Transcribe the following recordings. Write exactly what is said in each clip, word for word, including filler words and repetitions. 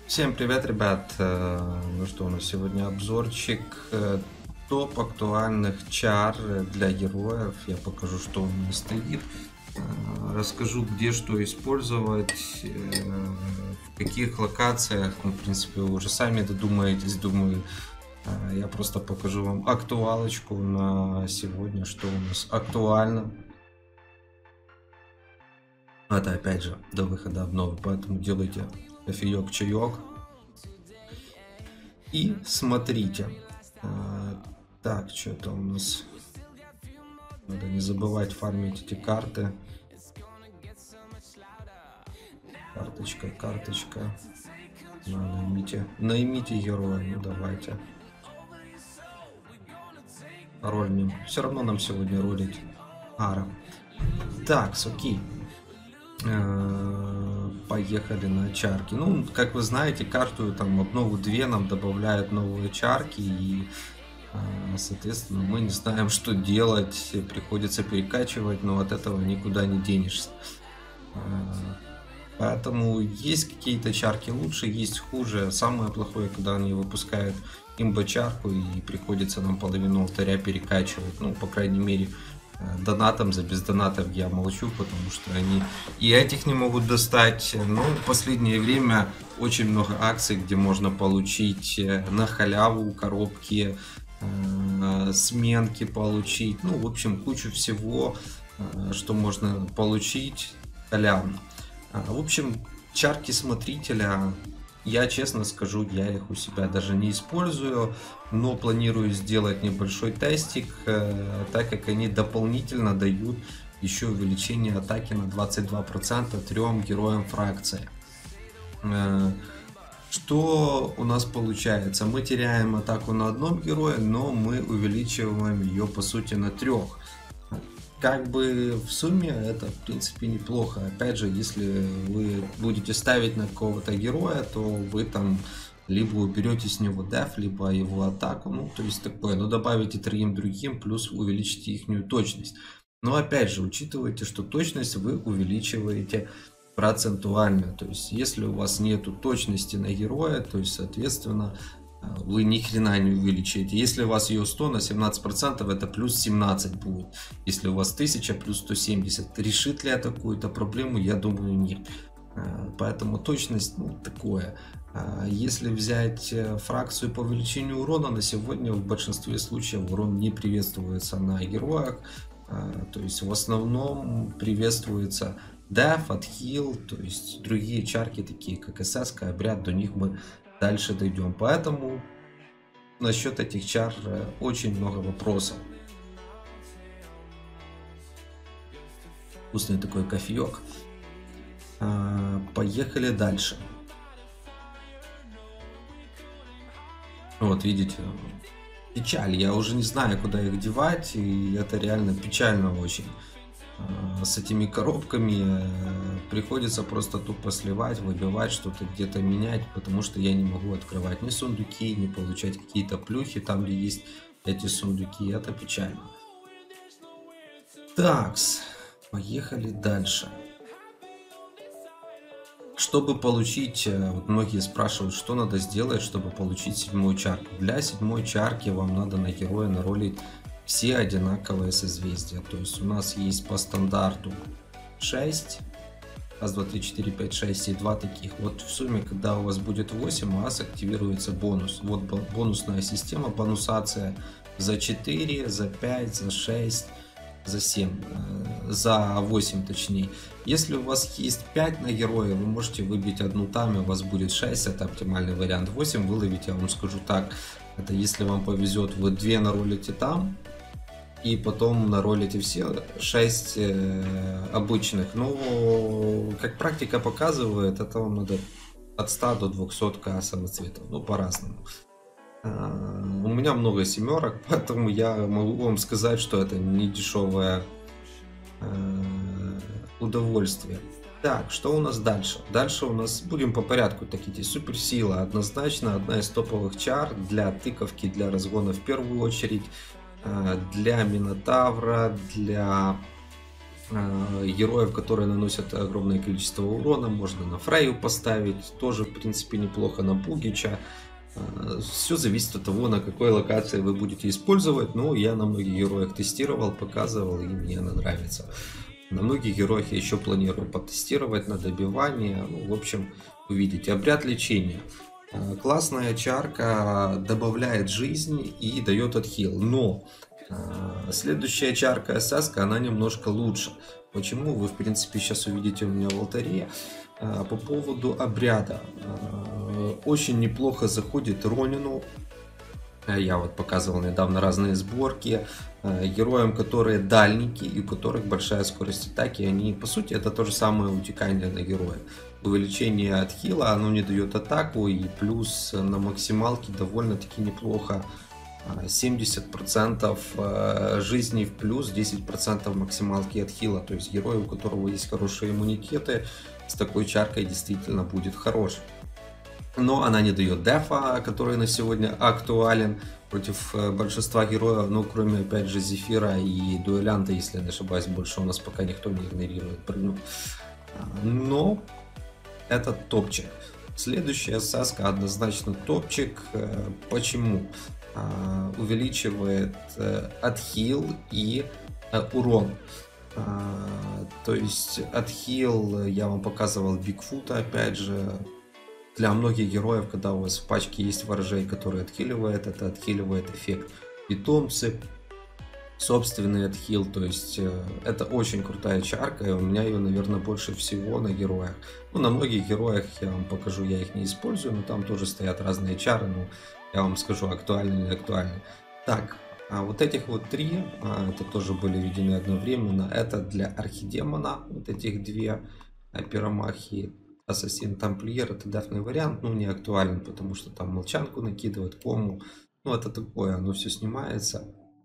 Всем привет, ребят! Э, Ну что, у нас сегодня обзорчик э, топ актуальных чар для героев. Я покажу, что у меня стоит. Э, Расскажу, где что использовать, э, в каких локациях. Ну, в принципе, вы уже сами додумаетесь, думаю. Э, Я просто покажу вам актуалочку на сегодня, что у нас актуально. Это опять же до выхода обновы, поэтому делайте кофеек, чаек и смотрите. А, так, что-то у нас надо не забывать фармить эти карты. Карточка, карточка. На, наймите, наймите героя, ну давайте. Рольнем. Все равно нам сегодня ролить Ара. Так, окей. Поехали на чарки. Ну, как вы знаете, каждую там обнову две нам добавляют новые чарки, и соответственно мы не знаем, что делать, приходится перекачивать, но от этого никуда не денешься. Поэтому есть какие-то чарки лучше, есть хуже. Самое плохое, когда они выпускают имбо-чарку и приходится нам половину алтаря перекачивать. Ну, по крайней мере, донатом, за без донатов я молчу, потому что они и этих не могут достать. Но в последнее время очень много акций, где можно получить на халяву коробки, сменки получить. Ну, в общем, кучу всего, что можно получить халявно. В общем, чарки смотрителя, я честно скажу, я их у себя даже не использую, но планирую сделать небольшой тестик, так как они дополнительно дают еще увеличение атаки на двадцать два процента трем героям фракции. Что у нас получается? Мы теряем атаку на одном герое, но мы увеличиваем ее по сути на трех. Как бы в сумме это в принципе неплохо. Опять же, если вы будете ставить на какого-то героя, то вы там либо уберете с него деф, либо его атаку, ну то есть такое, но добавите трем другим, плюс увеличите их точность. Но опять же, учитывайте, что точность вы увеличиваете процентуально. То есть если у вас нету точности на героя, то есть соответственно вы ни хрена не увеличите. Если у вас ее сто на семнадцать процентов, это плюс семнадцать будет. Если у вас тысяча, плюс сто семьдесят. Решит ли это какую-то проблему? Я думаю, нет. Поэтому точность, ну, такое. Если взять фракцию по увеличению урона, на сегодня в большинстве случаев урон не приветствуется на героях. То есть в основном приветствуется деф, отхил, то есть другие чарки, такие как эс эс, обряд, до них мы дальше дойдем. Поэтому насчет этих чар очень много вопросов. Вкусный такой кофеек. Поехали дальше. Вот видите, печаль. Я уже не знаю, куда их девать, и это реально печально очень. С этими коробками приходится просто тупо сливать, выбивать, что-то где-то менять, потому что я не могу открывать ни сундуки, не получать какие-то плюхи там, где есть эти сундуки. Это печально. Такс, поехали дальше. Чтобы получить, вот многие спрашивают, что надо сделать, чтобы получить седьмую чарку. Для седьмой чарки вам надо на героя наролить все одинаковые созвездия. То есть у нас есть по стандарту шесть. Раз, два, три, четыре, пять, шесть и два таких. Вот в сумме, когда у вас будет восемь, у вас активируется бонус. Вот бонусная система, бонусация за четыре, за пять, за шесть, за семь, за восемь точнее. Если у вас есть пять на героя, вы можете выбить одну там, и у вас будет шесть, это оптимальный вариант. восемь выловить, я вам скажу так, это если вам повезет, вы две наролите там, и потом наролите все шесть э, обычных. Но, как практика показывает, это вам надо от ста до двухсот к самоцветов. Ну, по-разному. А, у меня много семерок, поэтому я могу вам сказать, что это не дешевое э, удовольствие. Так, что у нас дальше? Дальше у нас, будем по порядку такие, суперсила. Однозначно одна из топовых чар для тыковки, для разгона в первую очередь. Для Минотавра, для героев, которые наносят огромное количество урона, можно на Фрейю поставить, тоже в принципе неплохо, на Пугича. Все зависит от того, на какой локации вы будете использовать, но я на многих героях тестировал, показывал, и мне она нравится. На многих героях я еще планирую потестировать на добивание. Ну, в общем, увидите. Обряд лечения. Классная чарка, добавляет жизнь и дает отхил. Но следующая чарка эс-ка, она немножко лучше. Почему? Вы, в принципе, сейчас увидите у меня в алтаре. По поводу обряда. Очень неплохо заходит Ронину. Я вот показывал недавно разные сборки. Героям, которые дальники и у которых большая скорость атаки, они, по сути, это то же самое утекание на героя. Увеличение отхила, оно не дает атаку, и плюс на максималке довольно-таки неплохо. семьдесят процентов жизни в плюс, десять процентов максималки отхила. То есть герой, у которого есть хорошие иммунитеты, с такой чаркой действительно будет хорош. Но она не дает дефа, который на сегодня актуален против большинства героев, ну кроме опять же Зефира и Дуэлянта, если я не ошибаюсь, больше у нас пока никто не игнорирует прыгну. Но это топчик. Следующая эс-ка однозначно топчик. Почему? Увеличивает отхил и урон. То есть отхил я вам показывал Бигфута, опять же. Для многих героев, когда у вас в пачке есть ворожей, который отхиливает, это отхиливает эффект питомцы, собственный отхил. То есть это очень крутая чарка, и у меня ее, наверное, больше всего на героях. Ну, на многих героях я вам покажу, я их не использую, но там тоже стоят разные чары, но я вам скажу, актуальны или не актуальны. Так, а вот этих вот три, это тоже были введены одновременно, это для архидемона, вот этих две пиромахи. Ассасин Тамплиер — это дефный вариант, ну не актуален, потому что там молчанку накидывает, кому, ну это такое, оно все снимается,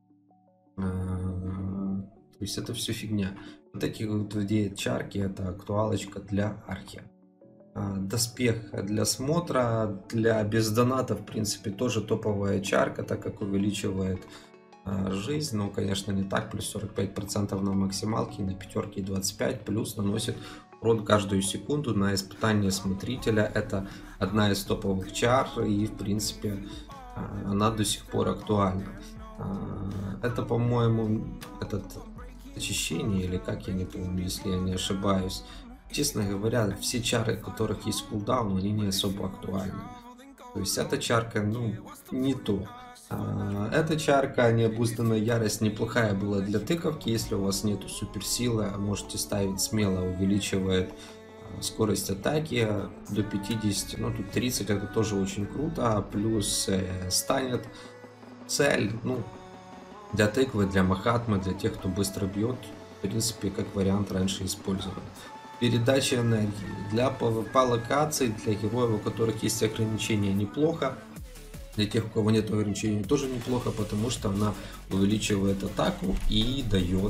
то есть это все фигня. Вот эти вот две чарки — это актуалочка для архи. Доспех для смотра, для без доната в принципе тоже топовая чарка, так как увеличивает жизнь, но конечно не так, плюс сорок пять процентов на максималке, на пятерке двадцать пять, плюс наносит урон каждую секунду на испытание смотрителя. Это одна из топовых чар, и в принципе она до сих пор актуальна. Это, по-моему, этот очищение, или как, я не помню, если я не ошибаюсь. Честно говоря, все чары, у которых есть кулдаун, они не особо актуальны. То есть эта чарка, ну, не то. Эта чарка, необузданная ярость, неплохая была для тыковки. Если у вас нету суперсилы, можете ставить смело, увеличивает скорость атаки до пятидесяти, ну тут тридцать, это тоже очень круто. Плюс станет цель, ну, для тыквы, для махатмы, для тех, кто быстро бьет, в принципе, как вариант раньше использовали. Передача энергии для пэ вэ пэ локаций, для героев, у которых есть ограничения, неплохо. Для тех, у кого нет ограничений, тоже неплохо, потому что она увеличивает атаку и дает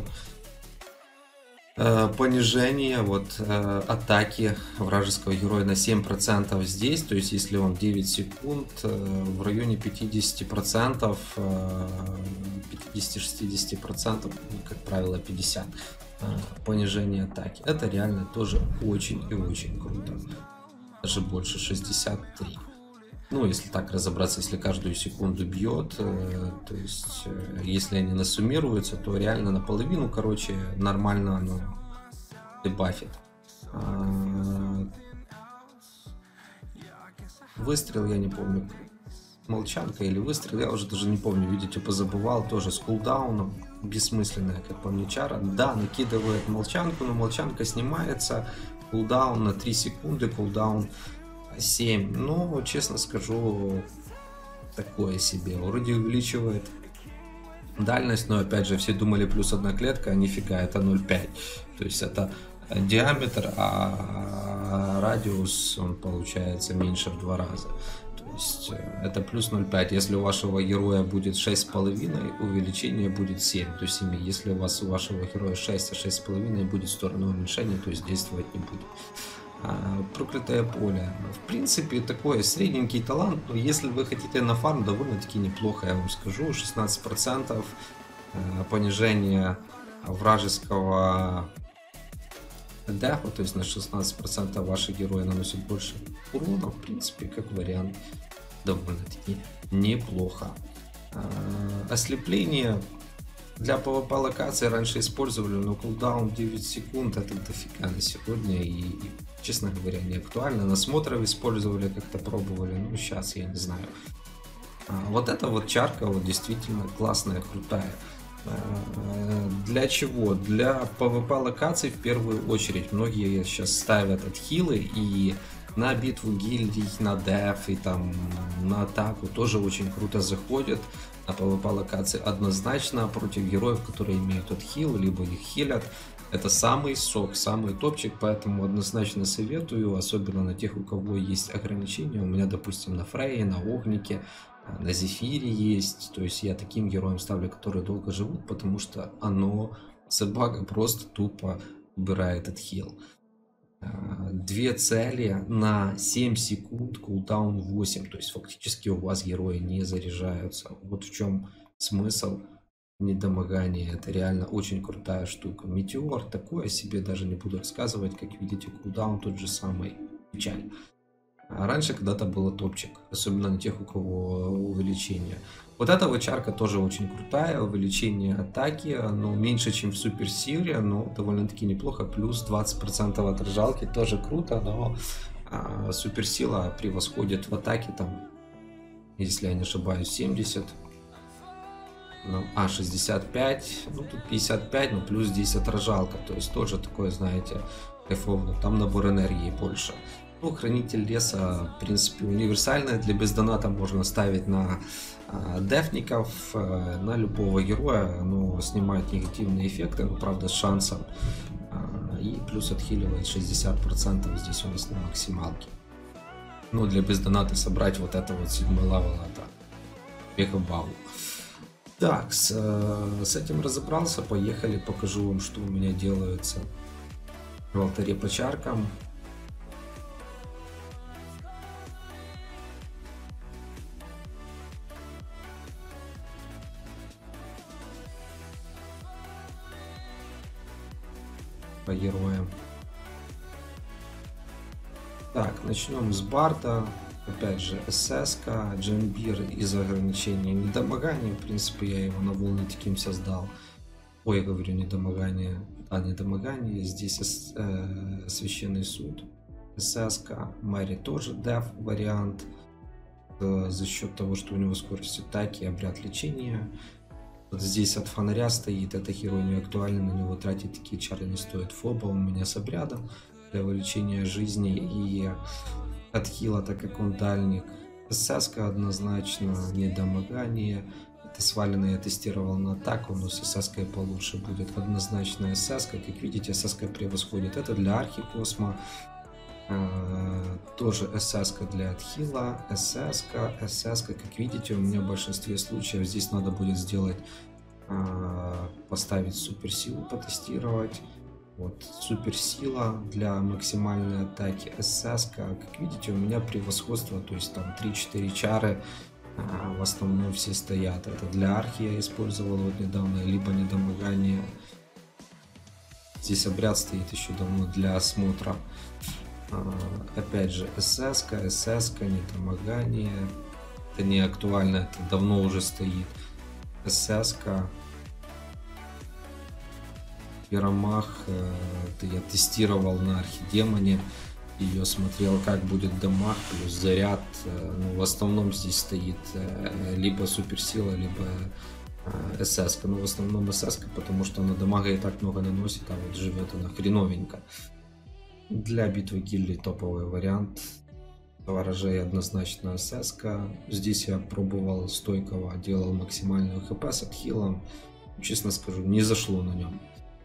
э, понижение вот, э, атаки вражеского героя на семь процентов здесь. То есть, если он девять секунд, э, в районе пятидесяти процентов, э, пятидесяти-шестидесяти процентов, как правило, пятьдесят процентов э, понижение атаки. Это реально тоже очень и очень круто. Даже больше, шестьдесят три. Ну, если так разобраться, если каждую секунду бьет, э, то есть, э, если они насуммируются, то реально наполовину, короче, нормально оно дебафит. А, выстрел, я не помню, молчанка или выстрел, я уже даже не помню, видите, позабывал, тоже с кулдауном, бессмысленная, как по мне, чара. Да, накидывает молчанку, но молчанка снимается, кулдаун на три секунды, кулдаун семь, но честно скажу, такое себе. Вроде увеличивает дальность, но опять же все думали плюс одна клетка, а нифига, это ноль целых пять. То есть это диаметр, а радиус он получается меньше в два раза. То есть это плюс ноль целых пять. Если у вашего героя будет шесть с половиной, увеличение будет семь, то есть семь. Если у вас у вашего героя шесть, а шесть с половиной будет в сторону уменьшения, то есть действовать не будет. Проклятое поле. В принципе, такой средненький талант, но если вы хотите на фарм, довольно-таки неплохо, я вам скажу. шестнадцать процентов понижение вражеского дефа, то есть на шестнадцать процентов ваши герои наносят больше урона. В принципе, как вариант, довольно-таки неплохо. Ослепление для пэ вэ пэ локации раньше использовали, но кулдаун девять секунд это дофига на сегодня, и, и честно говоря, не актуально. На смотров использовали, как-то пробовали, ну сейчас я не знаю. А вот эта вот чарка вот действительно классная, крутая. А, для чего? Для пэ вэ пэ локаций в первую очередь. Многие сейчас ставят отхилы и на битву гильдий, на деф и там на атаку тоже очень круто заходят. На пэ вэ пэ локации однозначно против героев, которые имеют отхил, либо их хилят. Это самый сок, самый топчик, поэтому однозначно советую, особенно на тех, у кого есть ограничения. У меня, допустим, на Фрейе, на Огнике, на Зефире есть. То есть я таким героям ставлю, которые долго живут, потому что оно, собака, просто тупо убирает отхил. Две цели на семь секунд, кулдаун восемь, то есть фактически у вас герои не заряжаются. Вот в чем смысл недомогания. Это реально очень крутая штука. Метеор такое себе, даже не буду рассказывать. Как видите, кулдаун тот же самый, печаль. А раньше когда-то было топчик, особенно на тех, у кого увеличение. Вот эта вот чарка тоже очень крутая, увеличение атаки, оно меньше, чем в суперсиле, но довольно-таки неплохо, плюс двадцать процентов отражалки, тоже круто, но а, суперсила превосходит в атаке, там, если я не ошибаюсь, семьдесят, ну, а шестьдесят пять, ну тут пятьдесят пять, ну плюс здесь отражалка, то есть тоже такое, знаете, кайфово, там набор энергии больше. Ну, хранитель леса, в принципе, универсальная, для бездоната можно ставить на а, дефников, а, на любого героя, но снимает негативные эффекты, но правда с шансом, а, и плюс отхиливает шестьдесят процентов здесь у нас на максималке. Ну, для бездоната собрать вот это вот седьмой левел, это векобау. Так, с, с этим разобрался, поехали, покажу вам, что у меня делается в алтаре по чаркам. По героям. Так, начнем с Барта. Опять же, эс эс-ка, Джамбир из ограничения недомогания. В принципе, я его на волне таким создал. Ой, я говорю, недомогание. А, недомогание. Здесь э, священный суд. эс эс-ка, Мэри тоже деф вариант. Э, за счет того, что у него скорость атаки, обряд лечения. Вот здесь от фонаря стоит, это герой не актуальный, на него тратить такие чары не стоит. Фоба у меня с обрядом для увеличения жизни и отхила, так как он дальник. эс эс-ка однозначно недомогание. Это сваленное я тестировал на атаку, но с эс эс-кой получше будет. Однозначно эс эс-ка, как видите, эс эс-ка превосходит. Это для архи Космо. Uh, тоже эс эс-ка для отхила, эс эс-ка, эс эс-ка, как видите, у меня в большинстве случаев здесь надо будет сделать, uh, поставить суперсилу, потестировать. Вот, суперсила для максимальной атаки, эс эс-ка, как видите, у меня превосходство, то есть там три-четыре чары, uh, в основном все стоят. Это для архи я использовал вот недавно, либо недомогание. Здесь обряд стоит еще давно для осмотра. Uh, опять же, эс эс-ка, эс эс-ка, недомогание. Это не актуально, это давно уже стоит. эс эс-ка. Пиромах. Это я тестировал на архидемоне. Ее смотрел, как будет дамаг плюс заряд. Ну, в основном здесь стоит либо суперсила, либо эс эс-ка. Но в основном эс эс-ка, потому что она дамага и так много наносит, а вот живет она хреновенько. Для битвы гильдий топовый вариант. Ворожей однозначно эс эс-ка. Здесь я пробовал стойкого, делал максимальную хп с отхилом. Честно скажу, не зашло на нем.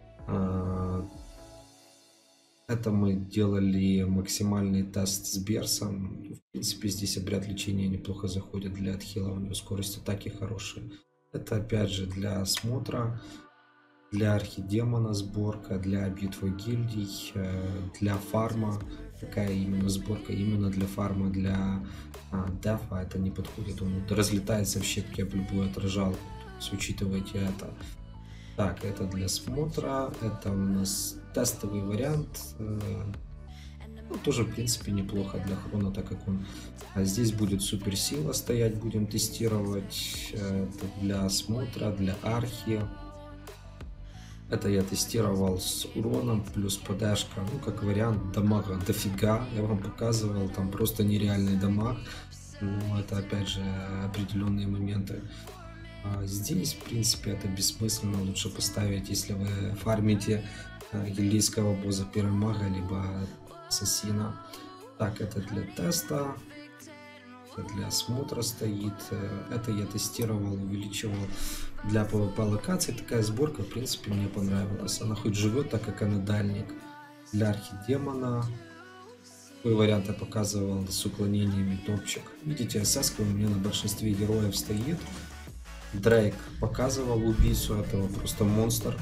Это мы делали максимальный тест с Берсом. В принципе, здесь обряд лечения неплохо заходит для отхила. У него скорость атаки хорошая. Это опять же для осмотра. Для архидемона сборка, для битвы гильдий, для фарма. Такая именно сборка, именно для фарма, для а, дефа это не подходит. Он разлетается в щепки об любую отражалку. Учитывайте это. Так, это для смотра, это у нас тестовый вариант. Ну, тоже, в принципе, неплохо для хрона, так как он... А здесь будет суперсила стоять, будем тестировать. Это для смотра, для архи. Это я тестировал с уроном, плюс ПДшка. Ну, как вариант, дамага дофига. Я вам показывал, там просто нереальный дамаг. Но это, опять же, определенные моменты. А здесь, в принципе, это бессмысленно. Лучше поставить, если вы фармите гильдейского босса первого мага, либо ассасина. Так, это для теста, это для осмотра стоит. Это я тестировал, увеличивал для пэ вэ пэ локации. Такая сборка, в принципе, мне понравилась. Она хоть живет, так как она дальник. Для архидемона такой вариант я показывал с уклонениями топчик. Видите, эс-ка у меня на большинстве героев стоит. Дрейк показывал убийцу, этого просто монстр.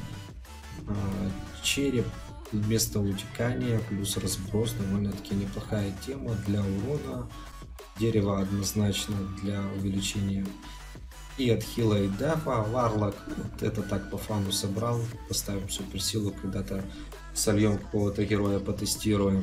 Череп вместо утекания плюс разброс, довольно-таки неплохая тема для урона. Дерево однозначно для увеличения и от хила и дефа. Варлок, вот это так по фану собрал, поставим суперсилу, когда-то сольем какого-то героя, потестируем.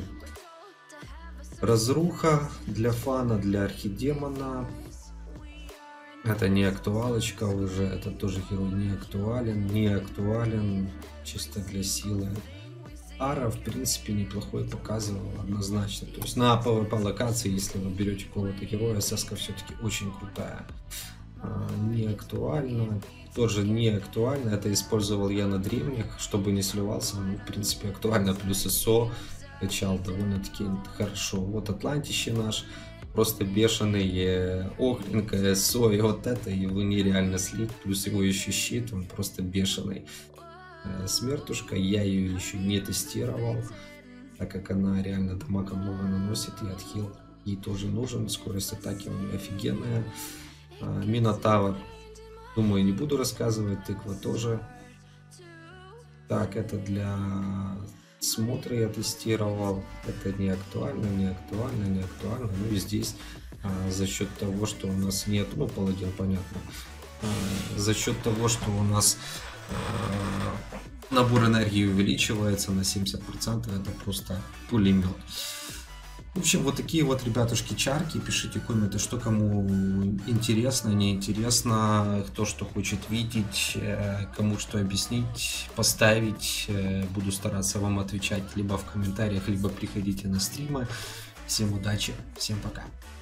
Разруха для фана, для архидемона. Это не актуалочка уже, это тоже герой не актуален, не актуален, чисто для силы. Ара, в принципе, неплохой показывал, однозначно. То есть на пэ вэ пэ локации, если вы берете какого-то героя, эс-ка все-таки очень крутая. А, не актуально, тоже не актуально, это использовал я на древних, чтобы не сливался, ну, в принципе, актуально, плюс СО качал довольно-таки хорошо. Вот Атлантище наш. Просто бешеный Охренка, СО, и вот это его нереально слить, плюс его еще щит, он просто бешеный. Смертушка, я ее еще не тестировал, так как она реально дамага много наносит, и отхил ей тоже нужен, скорость атаки у нее офигенная. Минотавр, думаю, не буду рассказывать, тыква тоже. Так, это для смотра я тестировал, это не актуально, не актуально, не актуально. Ну и здесь а, за счет того, что у нас нет, ну паладин понятно, а, за счет того, что у нас а, набор энергии увеличивается на семьдесят процентов, это просто пулемет. В общем, вот такие вот, ребятушки, чарки. Пишите комменты, что кому интересно, неинтересно, кто что хочет видеть, кому что объяснить, поставить. Буду стараться вам отвечать либо в комментариях, либо приходите на стримы. Всем удачи, всем пока.